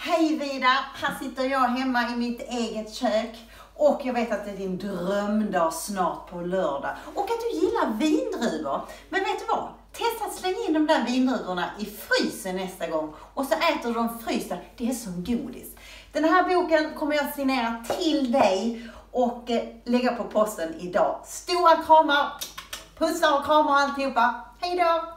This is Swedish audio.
Hej Vida, här sitter jag hemma i mitt eget kök och jag vet att det är din drömdag snart på lördag och att du gillar vindruvor. Men vet du vad? Testa att slänga in de där vindruvorna i frysen nästa gång och så äter du dem frysta. Det är som godis. Den här boken kommer jag signera till dig och lägga på posten idag. Stora kramar, pussar och kramar alltihopa. Hej då!